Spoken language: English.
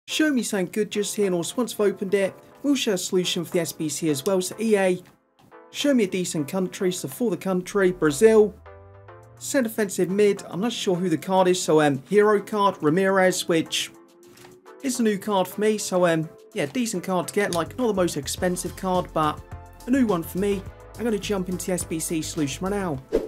show me something good just here, and also once I've opened it, we'll share a solution for the SBC as well. So EA, show me a decent country. So for the country, Brazil, centre defensive mid, I'm not sure who the card is, so hero card, Ramirez, which is a new card for me. So yeah, decent card to get, like not the most expensive card, but a new one for me. I'm going to jump into the SBC solution right now.